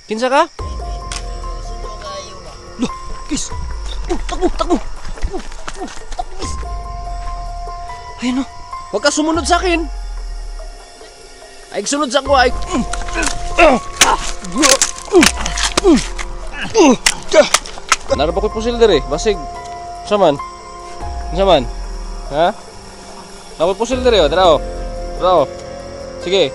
Kinsa ka? Loh, guys. Takbo, takbo. Takbo, guys. Ayun o. Huwag ka sumunod sa akin. Ay, sunod sa ko ay. Naraba ko'y pusil dere, basig. Saman? Saman? Ha? Nako'y pusil dere, o. Tara o. Tara o. Sige.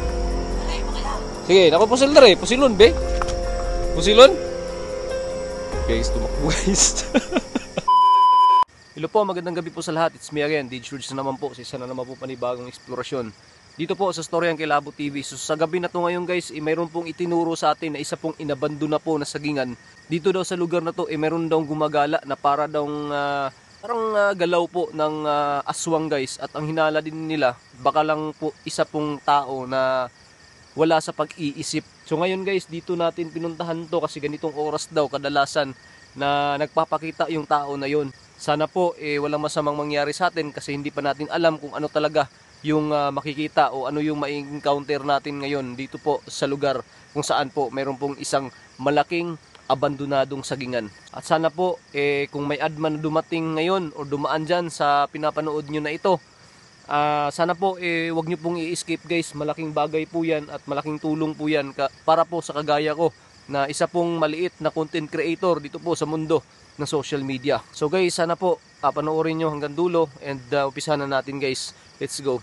Sige, nako'y pusil dere. Pusilon, be. Pusilon? Guys, tumakbo guys. Hello po, magandang gabi po sa lahat. It's me again, DJ Rudes na naman po. Sa isa na naman po panibagong eksplorasyon dito po sa Storyan Kilabot TV. So sa gabi na to ngayon guys, mayroon pong itinuro sa atin na isa pong inabandon na po na sagingan. Dito daw sa lugar na to, mayroon daw gumagala na para daw parang galaw po ng aswang guys. At ang hinala din nila, baka lang po isa pong tao na wala sa pag-iisip. So ngayon guys, dito natin pinuntahan to kasi ganitong oras daw kadalasan na nagpapakita yung tao na yon. Sana po walang masamang mangyari sa atin kasi hindi pa natin alam kung ano talaga yung makikita o ano yung ma-encounter natin ngayon dito po sa lugar kung saan po mayroon pong isang malaking abandonadong sagingan. At sana po kung may adman na dumating ngayon o dumaan dyan sa pinapanood nyo na ito, sana po wag nyo pong i-escape guys. Malaking bagay po yan at malaking tulong po yan para po sa kagaya ko na isa pong maliit na content creator dito po sa mundo ng social media. So guys, sana po panoorin nyo hanggang dulo and umpisahan na natin guys. Let's go.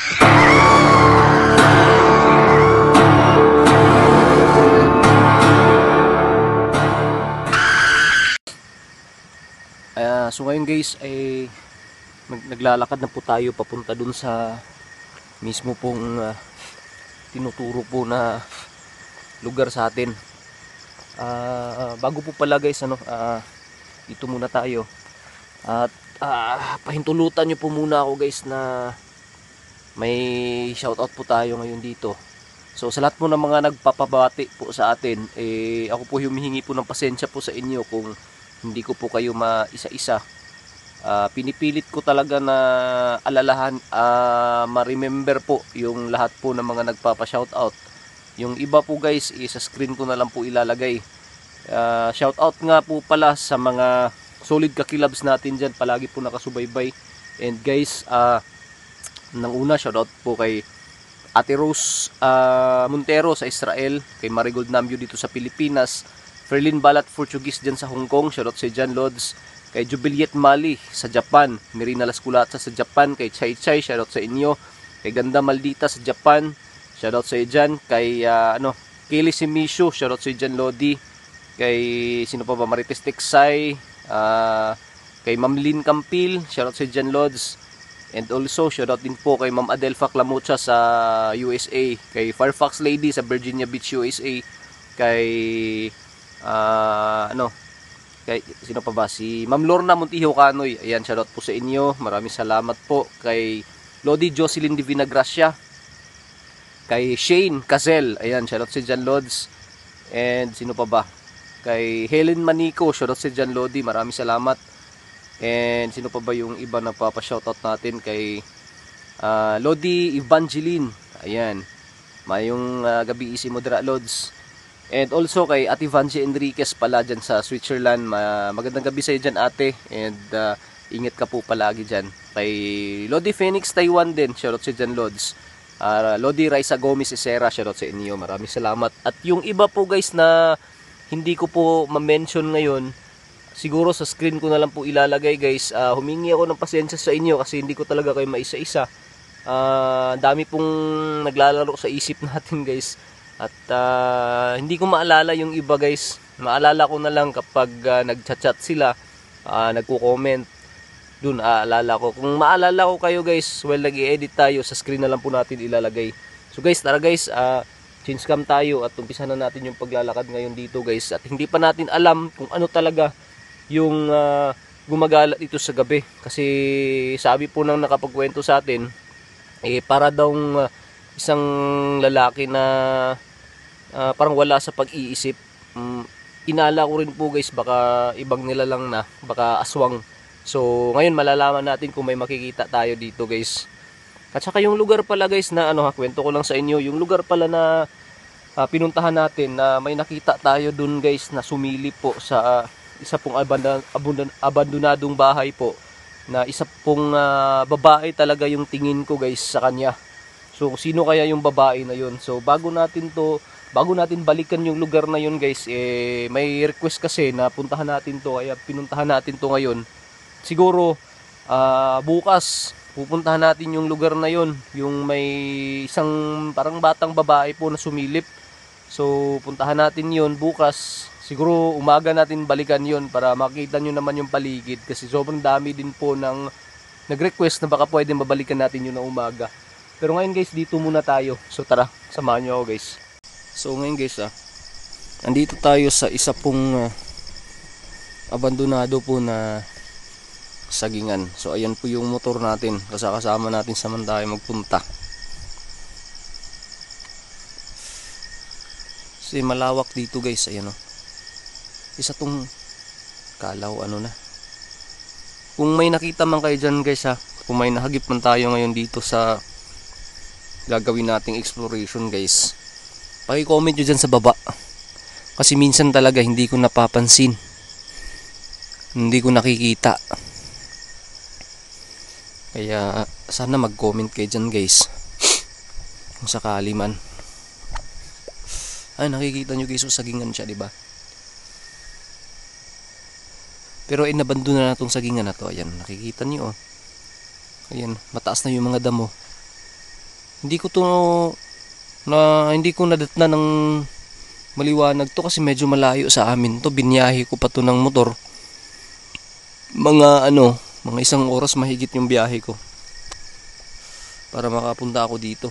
So ngayon guys ay naglalakad na po tayo papunta dun sa mismo pong tinuturo po na lugar sa atin. Bago po pala guys dito muna tayo at pahintulutan nyo po muna ako guys na may shoutout po tayo ngayon dito. So sa lahat po ng mga nagpapabati po sa atin, ako po humihingi po ng pasensya po sa inyo kung hindi ko po kayo maisa-isa. Pinipilit ko talaga na alalahan, ma-remember po yung lahat po ng mga nagpapa-shoutout. Yung iba po guys, sa screen ko na lang po ilalagay. Shoutout nga po pala sa mga solid kakilabs natin dyan, palagi po nakasubaybay. And guys, nang una shoutout po kay Ate Rose Montero sa Israel, kay Marigold Namyo dito sa Pilipinas, Ferlin Balat Portuguese dyan sa Hong Kong, shoutout si John Lods, kay Jubiliet Mali sa Japan, Mirina Lasculata sa Japan, kay Chai Chai, shoutout sa inyo, kay Ganda Maldita sa Japan, shoutout sa dyan, kay Kelly Simisho, shoutout sa dyan Lodi, kay sino pa ba, Marites Texay, kay Ma'am Lynn Campil, shoutout sa dyan Lods, and also shoutout din po kay Ma'am Adelfa Clamucha sa USA, kay Fairfax Lady sa Virginia Beach, USA, kay kay sino pa ba, si Ma'am Lorna Montijo Canoy, ayan, shoutout po sa inyo, maraming salamat po. Kay Lodi Jocelyn Divina Gracia, kay Shane Cazel, ayan, shoutout si John Lods, and sino pa ba, kay Helen Manico, shoutout si John Lodi, maraming salamat. And sino pa ba yung iba na papa-shoutout natin, kay Lodi Evangeline, ayan, mayong gabi isi modera Lods. And also kay Ate Vanji Enriquez pala dyan sa Switzerland, magandang gabi sa iyo dyan ate, and ingat ka po palagi dyan. Kay Lodi Phoenix Taiwan din, shoutout si dyan Lods. Lodi Raisa Gomez Isera, shoutout sa inyo, maraming salamat. At yung iba po guys na hindi ko po ma-mention ngayon, siguro sa screen ko na lang po ilalagay guys. Humingi ako ng pasensya sa inyo kasi hindi ko talaga kayo maisa-isa. Dami pong naglalaro sa isip natin guys. At hindi ko maalala yung iba guys. Maalala ko na lang kapag nagchat-chat sila, nagko-comment. Dun aalala ko. Kung maalala ko kayo guys, well, nag-i-edit tayo, sa screen na lang po natin ilalagay. So guys, tara guys, change cam tayo at umpisa na natin yung paglalakad ngayon dito guys. At hindi pa natin alam kung ano talaga yung gumagala dito sa gabi. Kasi sabi po nang nakapagkwento sa atin, para daw isang lalaki na parang wala sa pag-iisip. Inala ko rin po guys, baka ibang nila lang na, baka aswang. So ngayon malalaman natin kung may makikita tayo dito guys. At saka yung lugar pala guys na kwento ko lang sa inyo, yung lugar pala na pinuntahan natin na may nakita tayo dun guys na sumilip po sa isa pong abandonadong bahay po, na isa pong babae talaga yung tingin ko guys sa kanya. So sino kaya yung babae na yun? So bago natin balikan yung lugar na yun guys, may request kasi na puntahan natin to, kaya pinuntahan natin to ngayon. Siguro bukas pupuntahan natin yung lugar na yun, yung may isang parang batang babae po na sumilip. So puntahan natin yun bukas, siguro umaga natin balikan yun para makita nyo naman yung paligid, kasi sobrang dami din po ng nag-request na baka pwede mabalikan natin yun na umaga. Pero ngayon guys, dito muna tayo. So tara, samahan nyo ako guys. So ngayon guys, andito tayo sa isa pong abandonado po na sagingan. So ayan po yung motor natin, kasama natin saman tayo magpunta. Kasi malawak dito guys, ayan o. Isa tong kalaw, ano na. Kung may nakita man kayo dyan guys kung may nahagip man tayo ngayon dito sa gagawin nating exploration guys, paki-comment nyo dyan sa baba. Kasi minsan talaga hindi ko napapansin, hindi ko nakikita. Kaya sana mag-comment kayo dyan guys, kung sakali man. Ay, nakikita nyo guys, sagingan siya, diba? Pero inabandon na itong sagingan na to. Ayan, nakikita nyo Ayan, mataas na yung mga damo. Hindi ko nadatna ng maliwanag to kasi medyo malayo sa amin to. Binyahe ko pa to ng motor. Mga 1 oras mahigit yung biyahe ko para makapunta ako dito.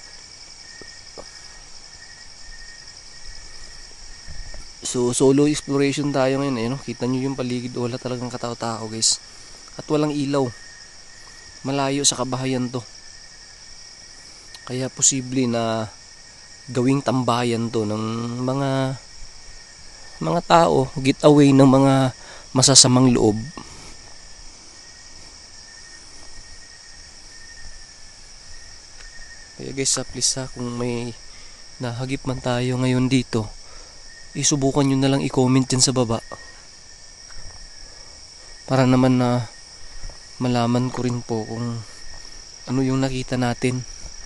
So solo exploration tayo ngayon. Kita nyo yung paligid, wala talagang katao-tao guys. At walang ilaw. Malayo sa kabahayan to. Kaya posible na gawing tambayan to ng mga tao, getaway ng mga masasamang loob. Kaya guys, please kung may nahagip man tayo ngayon dito, isubukan nyo na lang i-comment dyan sa baba. Para naman na malaman ko rin po kung ano yung nakita natin.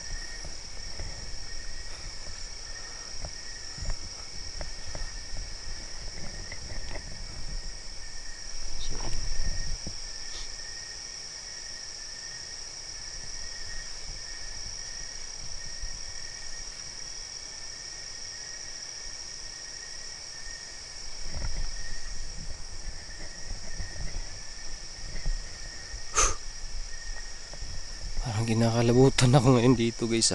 Parang ginakalabutan ako ngayon dito guys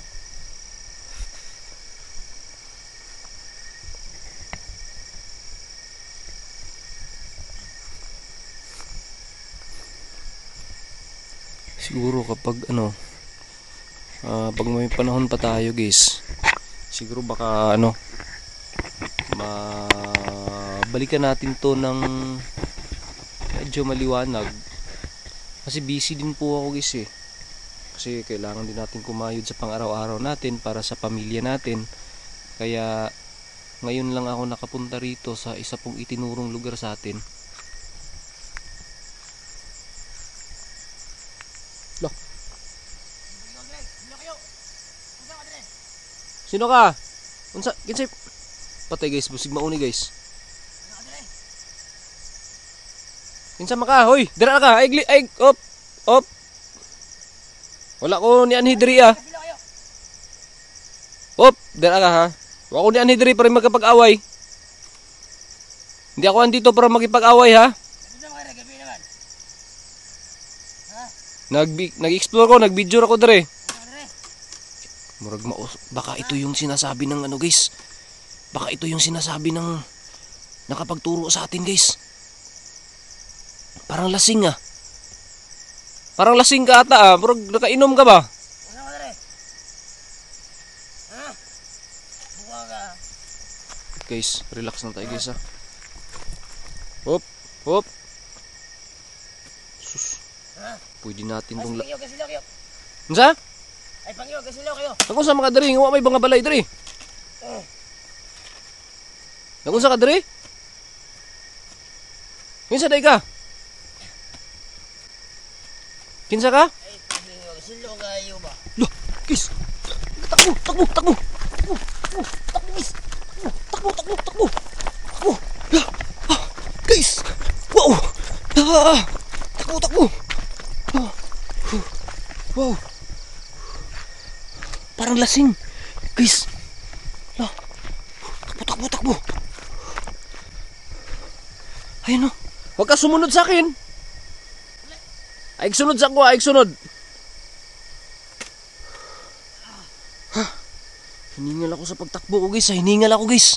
Siguro kapag pag may panahon pa tayo guys, siguro baka balikan natin to ng medyo maliwanag. Kasi busy din po ako guys kasi kailangan din natin kumayod sa pang-araw-araw natin para sa pamilya natin. Kaya ngayon lang ako nakapunta rito sa isa pong itinurong lugar sa atin. Loh. Sino ka? Unsa kinsay? Patay guys, busig mauni guys. Kinsa maka? Hoy, dira ka. Ay, op. Wala ko ni anhidri Op, dira ka ha. Wala ko ni anhidri para magkapag-away. Hindi ako andito para makipag-away ha. Nag-explore ko, nag-video ako dire. Murag baka ito yung sinasabi ng guys. Baka ito yung sinasabi ng nakapagturo sa atin guys. Parang lasing Parang lasing ka ata Murag nakainom ka ba? Guys, relax lang tayo guys Hop. Sus. Pwede natin tong Unsa? Ay pangyo, kasilaw kayo. Ako sa mga diri, wa may mga balay diri. Nagunsa ka diri? Kinsa day ka? Kinsa ka? Ay, silo kayo ba? Loh, guys. Takbo, takbo, takbo. Takbo, takbo, takbo, guys. Takbo, takbo, takbo. Takbo. Guys. Wow. Takbo, takbo. Wow. Parang lasing. Guys. Takbo, takbo, takbo. Ayun o. Huwag ka sumunod sa akin. Ay, sunod sa ako. Ay, sunod. Hiningal ako sa pagtakbo ko, guys. Hiningal ako, guys.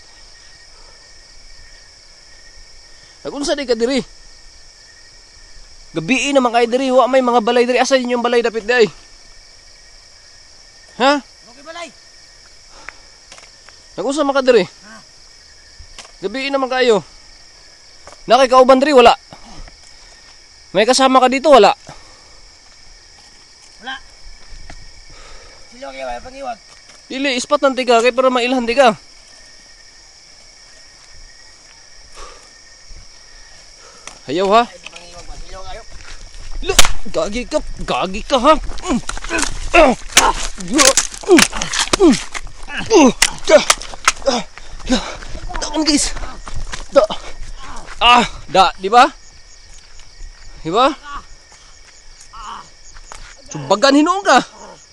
Nagunsa di ka diri? Gabi naman kayo diri. Wa may mga balay diri. Asa yun yung balay dapit di ay? Ha? Okay, balay. Nagunsa man ka diri? Gabi naman kayo. Nakikauban diri, wala. May kasama ka dito, wala. Wala. Silo kayo ba? Pangiwag. Dili, ispat nanti ka. Kaya para mailhan di ka. Ayaw ha? Ay, pangiwag ba? Silo kayo. Look, gagi ka ha. Takon guys. Di ba? Di ba? Sumbagan hinuong ka.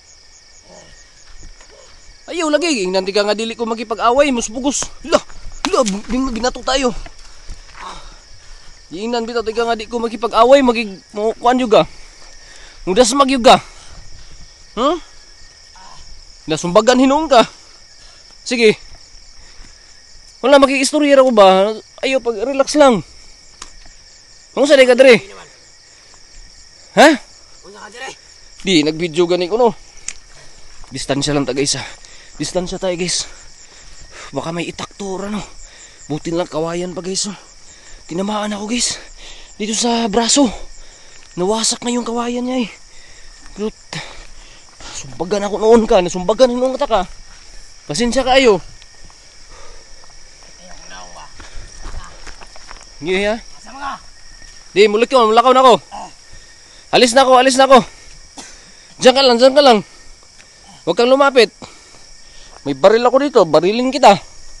Ayaw lagi, nanti ka nga dili ko magipag-away, musbugos. Binato tayo. Iingnan bitaw tiga nga di ko magipag-away, kuan juga. Mudas magyuga. Huh? Nasumbagan hinuong ka. Sige. Wala maki-istorya ko ba? Ayaw pag-relax lang. Kung sa ka dre? Ha? Unsa ka dire? Di, nag-video gani ko no. Distansya lang ta guys ha. Distansya tayo guys. Baka may itaktor ano. Butin lang kawayan pa guys. Tinamaan ako guys. Dito sa braso. Nawasak na yung kawayan niya eh. But, sumbagan ako noon ka. Nasumbagan noon ka. Pasensya ka ayo. Ayaw ko na ako ba? Hindi ha. Asa mga? Di, mulakaw na ako. Alis na ako. Diyan ka lang. Huwag kang lumapit. May baril ako dito, barilin kita.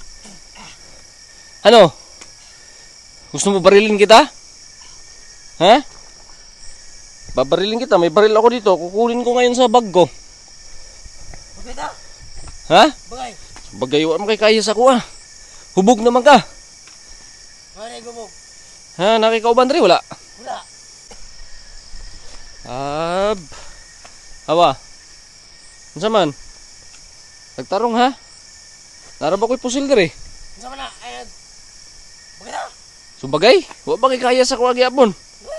Ano? Gusto mo barilin kita? Ha? Babarilin kita, may baril ako dito. Kukunin ko ngayon sa bag ko. Okay ta? Ha? Bagay. Bagay, wala mo kay kaya sa kuha. Hubog naman ka. Maray gubog. Ha? Nakikauban rin, wala? Wala. Hawa. Ano man? Nagtarong ha? Naraba ko'y pusil diri. Unsa man na? Ay, bagay ta? Subagay? Wa ba kay kaya sa kuha gyapon?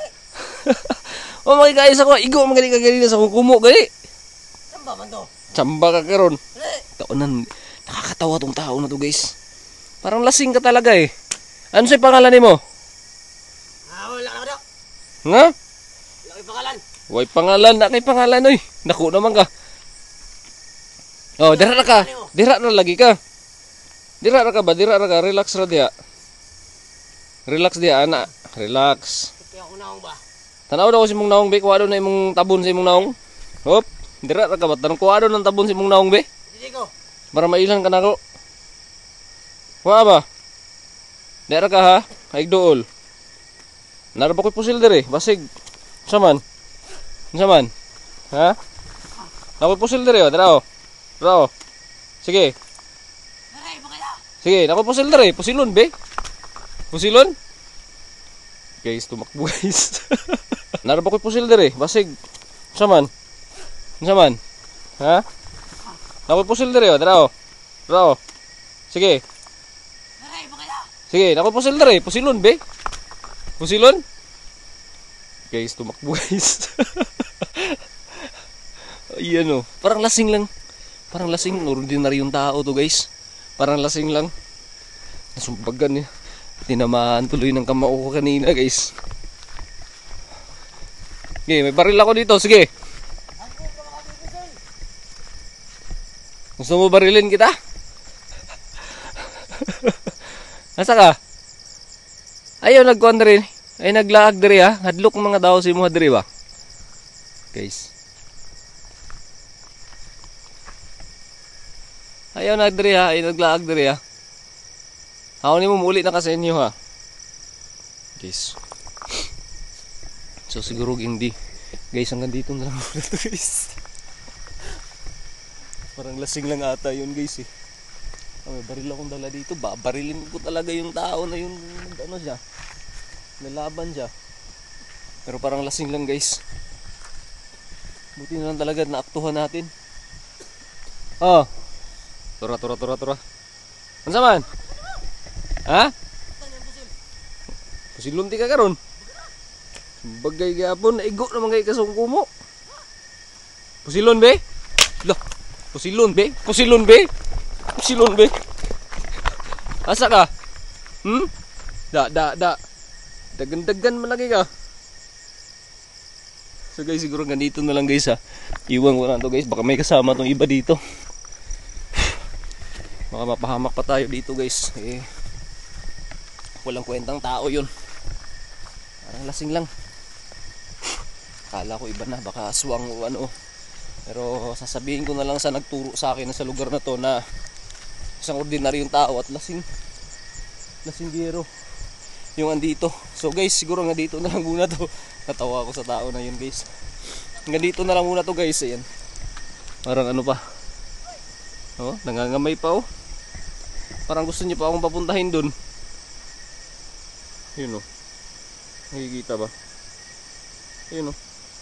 Wa ba kay kaya sa kuha? Igo magaling ka gali sa kukumo gali. Samba man to? Tsamba ka karon. Wala. Taonan, nakakatawa tong tao na to guys. Parang lasing ka talaga eh. Ano sa'y pangalan nimo? Wala na daw. Nga? Wala kay pangalan. Way pangalan, na kay pangalan oy. Naku naman ka. Oh, dira na ka. Dira na lagi ka. Dira na ka ba? Dira na ka. Relax ra diha. Relax diha ana. Relax. Kaya ako naong ba? Tanaw daw si mong naong be, kuha daw na imong tabon sa imong naong. Hop, dira ra ka ba? Tanong kuha daw ng tabon sa imong naong be. Dili ko. Para mailan ka na ko. Kuha ba? Dira ka ha? Haig dool. Nara ba ko'y pusil dire? Basig. Saman. Saman. Ha? Nako'y pusil dire, dira o. Dira o. Sige. Maray, bagay ta? Sige, nako'y pusil dire. Pusilon be. Pusilon? Guys, tumakbo guys. Nara ba ko'y pusil dire? Basig. Saman. Saman. Ha? Nako'y pusil dire, dira o. Dira o. Sige. Maray, bagay ta? Sige, nako'y pusil dire. Pusilon be. Pusilon? Guys, tumakbo guys. Ayan o. Parang lasing lang. Parang lasing. Ordinaryong tao to guys. Parang lasing lang. Nasumbagan niya. Tinamaan tuloy ng kamao ko kanina guys. Okay, may baril ako dito. Sige. Gusto mo barilin kita? Asa ka? Ayaw nagkuhan diri. Ay naglaag diri ha. Hadlok mga tao si mo diri ba? Guys. Ayaw na diri ha. Ay naglaag diri ha. Ako ni mo muli na ka sa inyo ha. Guys. So siguro hindi. Guys, hanggang dito na lang muna to guys. Parang lasing lang ata yun guys eh. May baril akong dala dito. Barilin ko talaga yung tao na yun. Ano siya? Lalaban siya. Pero parang lasing lang guys. Buti na lang talaga naaktuhan natin. Oh. Tura. Ano man? Ha? Pusilunti ka karon. Bagay gapon, naigo naman kay kasungko mo. Pusilon be? Lah, pusilon be? Asa ka? Dagan-dagan man lagi ka. So guys, siguro ganito na lang guys ha. Iwan ko na to guys, baka may kasama tong iba dito. Baka mapahamak pa tayo dito guys. Walang kwentang tao yun. Parang lasing lang. Kala ko iba na, baka aswang o ano. Pero sasabihin ko na lang sa nagturo sa akin na sa lugar na to na isang ordinaryong tao at lasinggero yung andito. So guys, siguro nga dito na lang muna to. Natawa ako sa tao na yun guys. Hanggang dito na lang muna to guys. Ayan. Parang ano pa. Oh, nangangamay pa oh. Parang gusto niya pa akong papuntahin dun. Yun oh. Nakikita ba? Yun oh.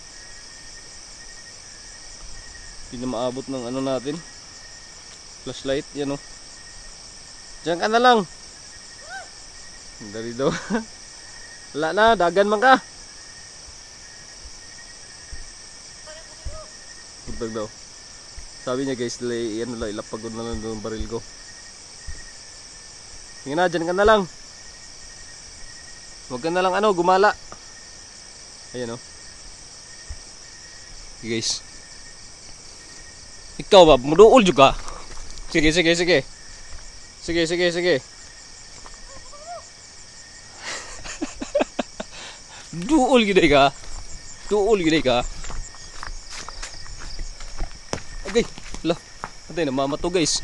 Hindi na maabot ng ano natin. Flashlight, yan oh. Diyan ka na lang. Dari daw. Wala na, dagan man ka. Puntag daw. Sabi niya guys, yan lang, ilapagod na lang doon baril ko. Sige na, dyan ka na lang. Huwag ka na lang ano, gumala. Ayan oh. Okay, guys. Ikaw ba, muduol juga. Sige. Duol gini ka. Okay, lah. Antay na mama to guys.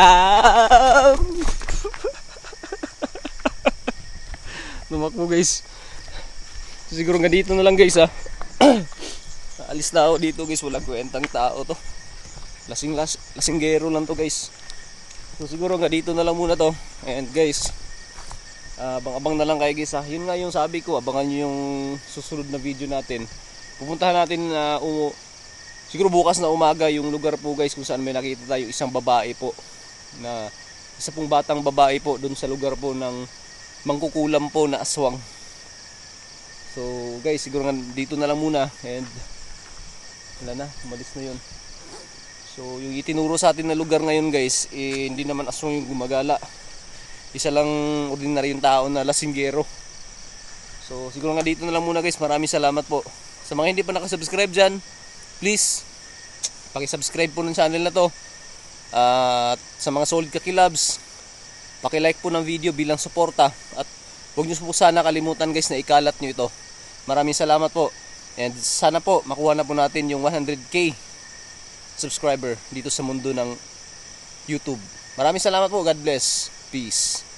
Lumakbo guys. Siguro nga dito na lang guys ha. Alis na ako dito guys, walang kwentang tao to. Lasinggero lang to guys. So siguro nga dito na lang muna to. And guys, abang-abang na lang kayo guys ha. Yun nga yung sabi ko, abangan nyo yung susunod na video natin. Pupuntahan natin siguro bukas na umaga yung lugar po guys kung saan may nakita tayo isang babae po, na isa pong batang babae po dun sa lugar po ng mangkukulam po na aswang. So guys, siguro nga dito na lang muna. And wala na, umalis na yun. So yung itinuro sa atin na lugar ngayon guys, hindi naman aswang yung gumagala. Isa lang ordinaryong tao na lasinggero. So siguro nga dito na lang muna guys. Maraming salamat po. Sa mga hindi pa nakasubscribe dyan, please pakisubscribe po ng channel na to. At sa mga solid kakilabs, pakilike po ng video bilang suporta. At huwag nyo po sana kalimutan guys na ikalat nyo ito. Maraming salamat po. And sana po makuha na po natin yung 100k subscriber dito sa mundo ng YouTube. Maraming salamat po. God bless. Peace.